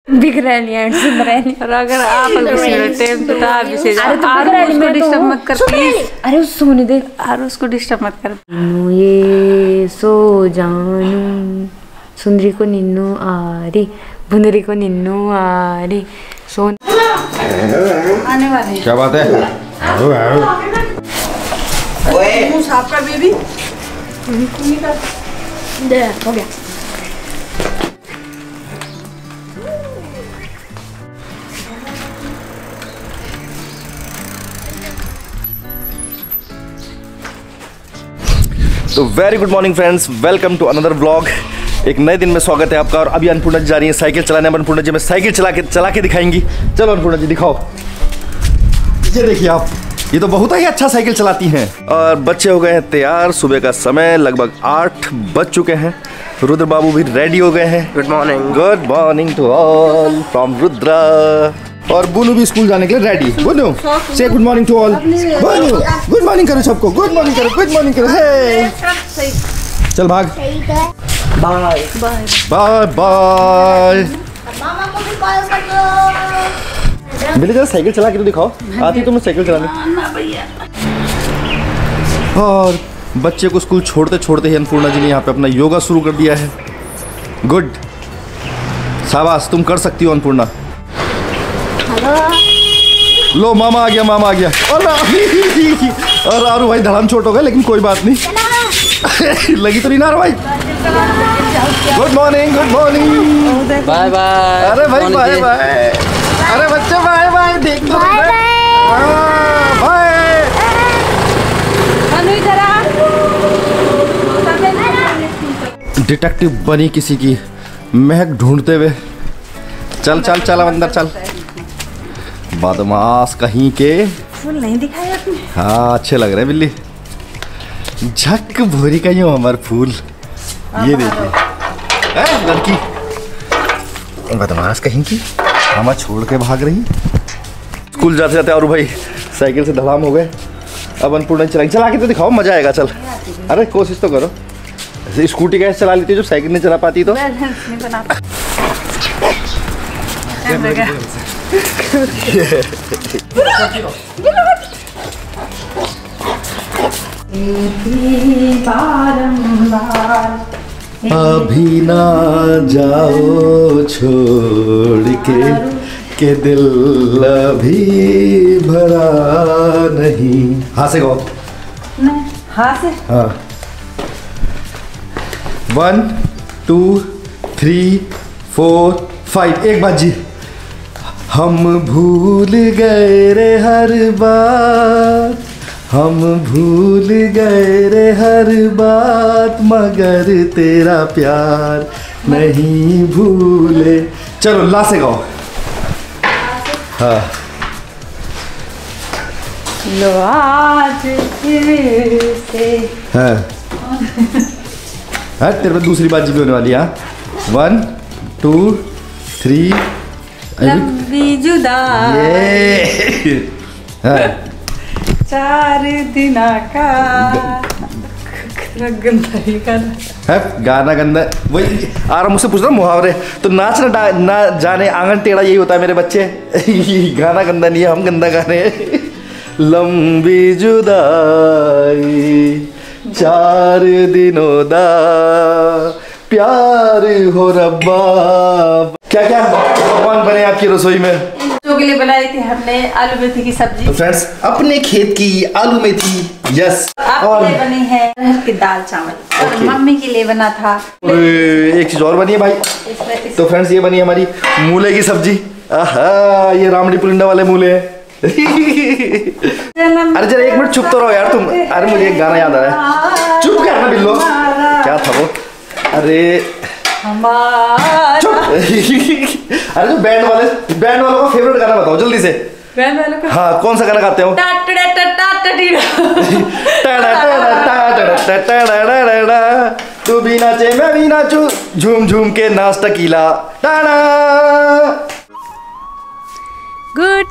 बिक रही है सुन रही। और अगर आप टाइम तो आप इसे उसको डिस्टर्ब मत कर प्लीज। अरे उस सोने दे और उसको डिस्टर्ब मत कर। ये सो जानू सुंदरी को निन्नू आरी बुंदरी को निन्नू आरी सोन आने वाले। क्या बात है? मुंह साफ कर बेबी। दे हो गया। तो very good morning friends, welcome to another vlog. एक नए दिन में स्वागत है आपका। और अभी अन्नपूर्णा जी जा रही है साइकिल चलाने। अन्नपूर्णा जी में साइकिल चला के दिखाएंगी। चलो अन्नपूर्णा जी दिखाओ। ये देखिए आप, ये तो बहुत ही अच्छा साइकिल चलाती हैं। और बच्चे हो गए हैं तैयार। सुबह का समय लगभग 8 बज चुके हैं। रुद्र बाबू भी रेडी हो गए हैं। Good morning to all from Rudra. और बुनू भी स्कूल जाने के लिए रेडी। बुनू से good morning to all. Bunu good morning करो सबको। गुड मॉर्निंग करो, गुड मॉर्निंग करो। हे चल भाग। Bye bye bye bye. बिल्ली जरा साइकिल चला के तो दिखाओ। आती तुम्हें साइकिल चलाने? और बच्चे को स्कूल छोड़ते छोड़ते ही अन्नपूर्णा जी ने यहाँ पे अपना योगा शुरू कर दिया है। गुड, शाबाश, तुम कर सकती हो अन्नपूर्णा। लो मामा आ गया, मामा आ गया। और आरू भाई धड़ाम छोट हो गए, लेकिन कोई बात नहीं। लगी तो नहीं ना भाई। Good morning, good morning. Bye bye. अरे भाई बाय बाय। अरे बच्चे बाय बाय। देख लो बाय। डिटेक्टिव बनी किसी की महक ढूंढते हुए। चल चल चल अंदर चल। बदमाश कहीं के। फूल नहीं दिखाया आपने? हाँ अच्छे लग रहे हैं बिल्ली। झक भोरी का यूं हमार फूल। ये देखिए लड़की बदमाश कहीं की हमें छोड़ के भाग रही। स्कूल जाते जाते और भाई साइकिल से धड़ाम हो गए। अब अन्नपूर्णा चलाएंगे। चला के तो दिखाओ, मजा आएगा। चल अरे कोशिश तो करो। ऐसे स्कूटी कैसे चला लेती है जो साइकिल नहीं चला पाती तो। बैलेंस नहीं बना पाती। अभी ना जाओ छोड़ के दिल अभी भरा नहीं। हाँ से गाओ। हाँ से। हाँ 1 2 3 4 5। एक बात जी। हम भूल गए रे हर बात, हम भूल गए रे हर बात, मगर तेरा प्यार नहीं भूले। चलो ला से गाओ। हाँ लो आज फिर से। हाँ हाँ तेरे पे दूसरी बाजी भी होने वाली है। 1 2 3। लंबी जुदाई हाँ 4 दिन का गाना गंदा। वही आ रहा मुझसे पूछ रहा मुहावरे। तो नाच ना जाने आंगन टेढ़ा, यही होता है मेरे बच्चे। गाना गंदा नहीं है, हम गंदा गा रहे हैं। लंबी जुदाई 4 दिनों दा प्यार हो रब्बा। क्या क्या पकवान बने आपकी रसोई में? बच्चों के लिए बनाई थी हमने आलू मेथी की सब्जी। तो फ्रेंड्स अपने खेत की आलू मेथी। यस। आपके लिए बनी है अरहर की दाल चावल। और मम्मी के लिए बना था एक चीज और बनी है भाई। तो फ्रेंड्स ये बनी है हमारी मूले की सब्जी। आहा ये रामड़ी पुलिंदा वाले मूले हैं। अरे जरा 1 मिनट चुप तो रहो यार तुम। अरे मुझे एक गाना याद आया। चुप करना बिल्लो। क्या था वो? अरे चुप। अरे जो बैंड वालों का फेवरेट गाना बताओ जल्दी से। बैंड वालों का? हाँ कौन सा गाना गाते हो? तू भी नाचे मैं भी नाचू, झूम झूम के नाच टकीला। Good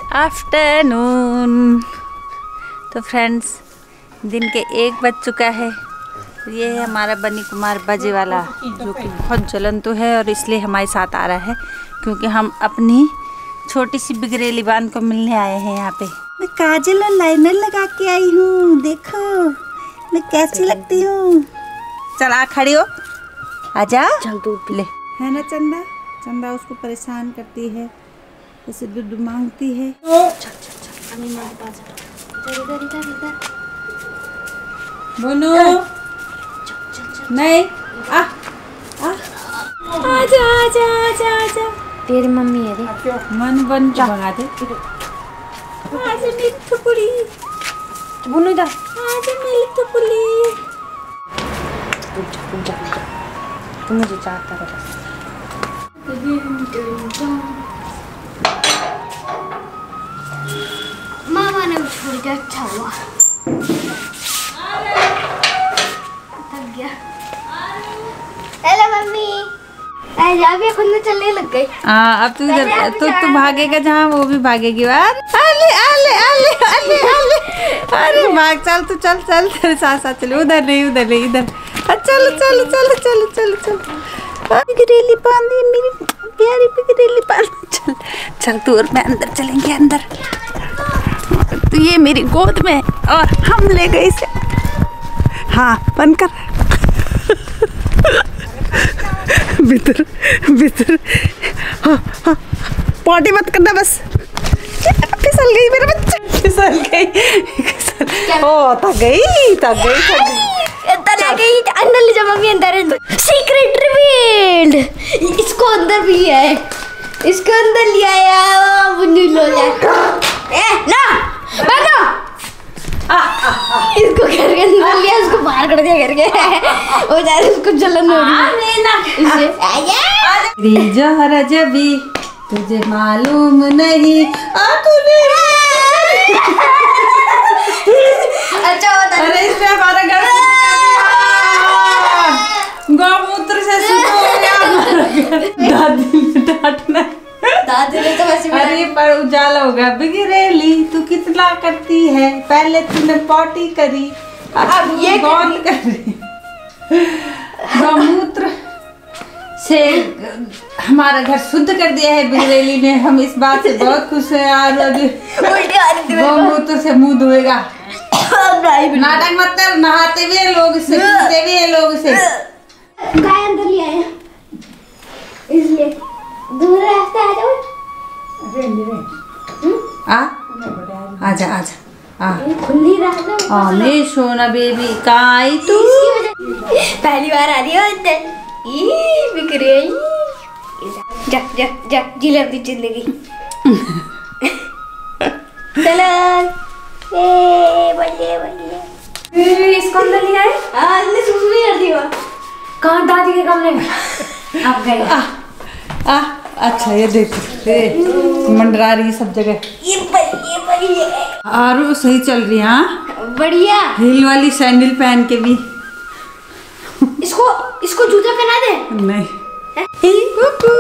afternoon. तो फ्रेंड्स दिन के 1 बज चुका है। तो ये है हमारा बनी कुमार बाजे वाला, जो कि बहुत जलन तो है और इसलिए हमारे साथ आ रहा है, क्योंकि हम अपनी छोटी सी बिगरेली बांध को मिलने आए हैं यहाँ पे। मैं काजल और लाइनर लगा के आई हूँ, देखो मैं कैसी लगती हूँ। चल आ, खड़ी हो, आजा। चल दूध ले, है ना चंदा? चंदा उसको परेशान करती है, उसे दूध मांगती है। बोलो नहीं, आ आ आजा आजा आजा आजा। तेरी मम्मी है रे। मन बन भगा दे। आजा मेरी टुकड़ी, बोलो इधर। आजा मेरी टुकड़ी। तू मुझे चाहता है बस। मामा ने छोड़ के अच्छा हुआ। थक गया। Hello mummy. अभी खुद में चलने लग गई। हाँ, अब तू इधर तू भागेगा जहाँ वो भी भागेगी। आले आले आले आले आले, अरे भाग, चल तू, चल चल, तेरे साथ साथ चले। उधर नहीं, उधर नहीं, इधर। चलो चलो चलो चलो चलो चलो। बिगरेली बांधी, मेरी प्यारी बिगरेली बांधी। चल चल तू और मैं अंदर चलेंगे, अंदर। तो ये मेरी गोद में और हम ले गए इसे। हाँ, बंद कर। भीतर भीतर। हाँ हाँ, पॉटी मत करना बस। फिसल गई मेरा बच्चा, फिसल गई। ओ, थक गई थक गई थक गई। अंदर ले जा मम्मी, अंदर। सीक्रेट रिवील्ड, इसको अंदर भी है, इसको अंदर ले आया। बुन्नी लो ना भागो। इसको घर के अंदर लिया, उसको बाहर कर दिया घर के। वो जा रही, उसको जलन हो रही है। जहर जबी तुझे मालूम नहीं। अच्छा होता है। अरे इसमें हमारा घर गौमूत्र से शुरू हो गया हमारा घर। दादी ने डांटना। दादी ने तो वैसे भी अरे पर उजाला हो गया। बिगरेली तू कितना करती है, पहले तूने पॉटी करी, अब ये गौत करी। गौमूत्र से हमारा घर शुद्ध कर दिया है बिगरेली ने। हम इस बात से बहुत खुश हैं। और गौमूत्र से मुंह धोएगा। नाटक मत कर, नहाते भी है लोग से, पीते भी है लोग से। गाय अंदर ले आए, इसलिए दूर रास्ता आ जाओ। आजा आजा आ। खुली रास्ता। मैं सोना बेबी कहाँ आई तू? पहली बार आ रही हो अंदर। बिगरेली, जा जा जा, जी ले अपनी जिंदगी। चलो, बढ़िया बढ़िया। इसको अंदर ले आए। हमने सुसु भी कर दिया। कहाँ? दादी के कमरे में। अब गए। अच्छा ये देख, मंडरा रही सब जगह। ये बढ़िया आरू सही चल रही है। हाँ, बढ़िया। हील वाली सैंडल पहन के भी। इसको जूता पहना दे। नहीं। कुकू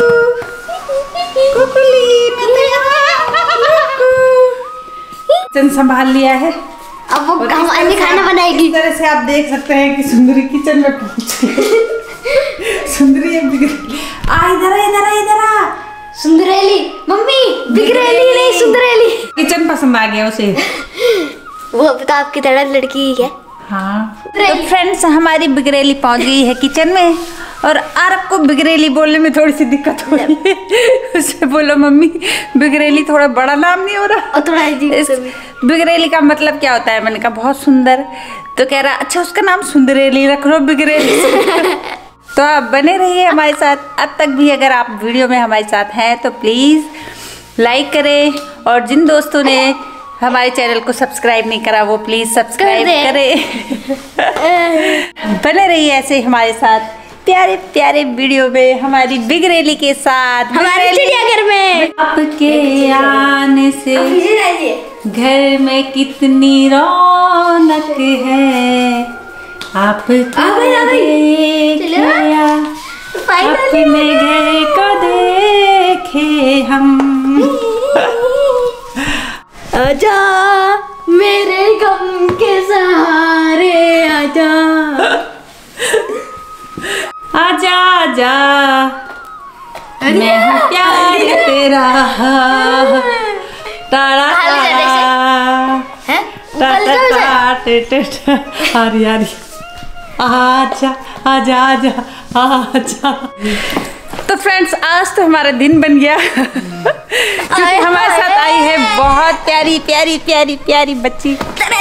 कुकुली, मैं तो यहाँ। किचन संभाल लिया है। अब वो हमारे खाना बनाएगी। इस तरह से आप देख सकते हैं कि सुंदरी किचन में पहुंच गई। सुंदरी अब बिगरेली। इधर आ, इधर आ, इधर आ। सुंदरेली मम्मी, बिगरेली नहीं सुंदरेली। किचन पसंद आ गया उसे। वो अमिताभ की तरह लड़की है। हाँ, तो फ्रेंड्स हमारी बिगरेली पहुंच गई है किचन में। और आरब को बिगरेली बोलने में थोड़ी सी दिक्कत हो रही है। उससे बोलो मम्मी, बिगरेली थोड़ा बड़ा नाम नहीं हो रहा? और थोड़ा बिगरेली का मतलब क्या होता है? मैंने कहा बहुत सुंदर। तो कह रहा अच्छा उसका नाम सुंदरेली रख लो, बिगरेली। तो आप बने रहिए हमारे साथ। अब तक भी अगर आप वीडियो में हमारे साथ हैं तो प्लीज़ लाइक करें, और जिन दोस्तों ने हमारे चैनल को सब्सक्राइब नहीं करा वो प्लीज़ सब्सक्राइब करें। बने रहिए ऐसे हमारे साथ प्यारे प्यारे वीडियो में हमारी बिगरेली के साथ, हमारे चिड़ियाघर में। आपके आने से घर में कितनी रौनक है। अपने घर को देखे हम। आजा मेरे गम के सहारे, आजा एक्साइटेड। आ रही आजा आजा आजा आजा। तो फ्रेंड्स आज तो हमारा दिन बन गया क्योंकि हमारे साथ आई है बहुत प्यारी प्यारी प्यारी प्यारी बच्ची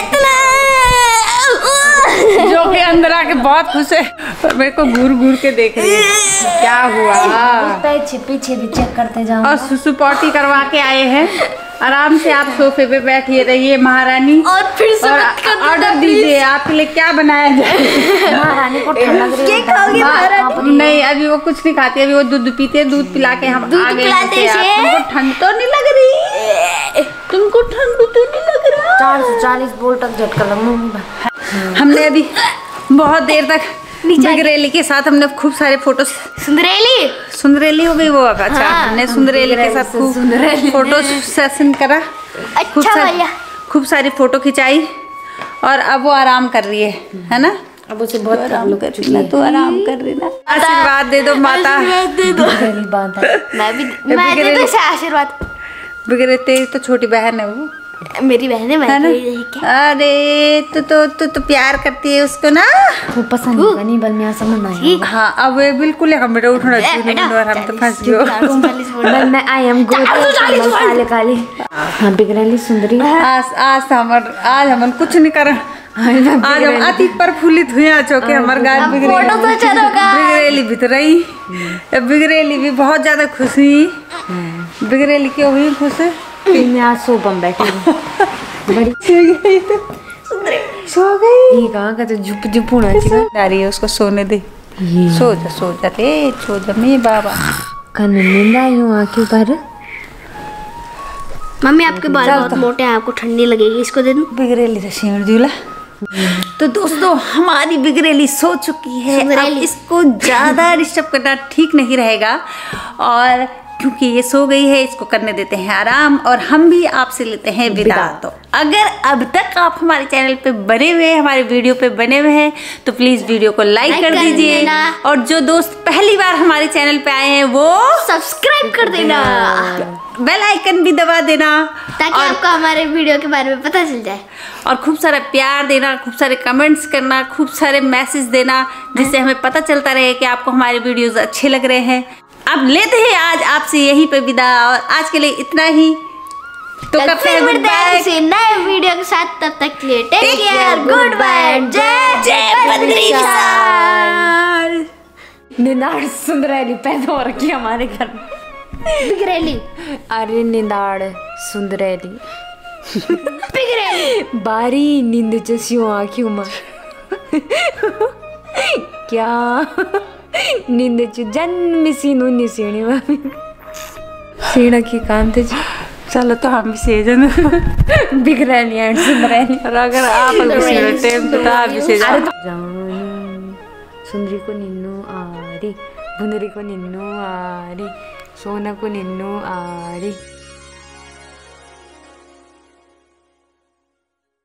जो कि अंदर आके बहुत खुश है और मेरे को घूर घूर के देख रही है। क्या हुआ? पीछे भी चेक करते जाओ। और सुसु पॉटी करवा के आए हैं। आराम से आप सोफे पे बैठिए रहिए महारानी। और फिर से ऑर्डर दीजिए आपके लिए क्या बनाया जाए। महारानी को ठंड लग रही है। क्या खाओगे महारानी? नहीं अभी वो कुछ नहीं खाती, अभी वो दूध पीते हैं, दूध पिला के हम दूध आ गए। पिलाते हैं। तुमको ठंड तो नहीं लग रही? तुमको ठंड तो नहीं लग रहा? 440 वोल्ट तक झटका लगना। हमने अभी बहुत देर तक बिगरेली के साथ हमने खूब सारे फोटो। सुंदरेली हो गई वो अब। अच्छा हाँ, हमने सुंदरेली के साथ खूब फोटो सेशन करा। अच्छा खूब सारी फोटो खिंचाई और अब वो आराम कर रही है ना? अब उसे बहुत आराम कर रही ना, तो आराम कर रही ना। आशीर्वाद दे दो माता। दे दो। बात है। मैं दे दो इसे आशीर्वाद। बिगड़े तेरी तो छोटी बहन है वो, मेरी बहन है। है ना? अरे तू प्यार करती है उसको ना। वो पसंद नहीं बल में समझ नहीं। हाँ अब ये बिल्कुल है। हम बेटा उठना हम तो फंस गए। मैं आई एम गुड काले काले। हाँ बिगड़ेली सुंदरी। आज हम कुछ नहीं कर। आज हम अति प्रफुल्लित हुए चौके हमारे गाय बिगड़ेली भी तो रही। बिगड़ेली भी बहुत ज्यादा खुश हुई। बिगड़ेली क्यों हुई खुश? मैं आज सोफम बैठी बड़ी सो गई। ये कहाँ का तो झुप होना चाहिए। उसको सोने दे। सो जा मेरे बाबा। कल नींद आई हूँ आँखों पर। मम्मी आपके बाल बहुत मोटे हैं, आपको ठंडी लगेगी। इसको दे दूं? बिगड़ेली तो शेर दूल्हा। तो दोस्तों हमारी बिगड़ेली सो चुकी है। अब इसको ज्यादा डिस्टर्ब करना ठीक नहीं रहेगा और क्योंकि ये सो गई है इसको करने देते हैं आराम और हम भी आपसे लेते हैं विदा। तो अगर अब तक आप हमारे चैनल पे बने हुए हैं, हमारे वीडियो पे बने हुए हैं तो प्लीज वीडियो को लाइक कर दीजिए और जो दोस्त पहली बार हमारे चैनल पे आए हैं वो सब्सक्राइब कर देना, बेल आइकन भी दबा देना ताकि आपको हमारे वीडियो के बारे में पता चल जाए। और खूब सारा प्यार देना, खूब सारे कमेंट्स करना, खूब सारे मैसेज देना जिससे हमें पता चलता रहे कि आपको हमारे वीडियोस अच्छे लग रहे हैं। अब लेते हैं आज आपसे यहीं पे विदा और आज के लिए इतना ही। तो करते हैं गुड बाय से नए वीडियो के साथ। तब तक के लिए टेक केयर, गुड बाय, जय जय बद्री विशाल। निंदाड़ सुंदरेली पैदा हो रखी हमारे घर में। बिगड़ेली। अरे निंदाड़ सुंदरेली बिगड़ेली बारी नींद चसियों आँखों में क्या नींद जन्म सीनो सीणी में सीना की काम थे। चलो तो हम भी सेजन बिगड़ेली एंड सुंदरेली। और अगर आप टाइम तो आप भी सेजन। सुंदरी को निन्नु आरी, भुंदरी को निन्नु आरी, सोना को निन्नु आरी।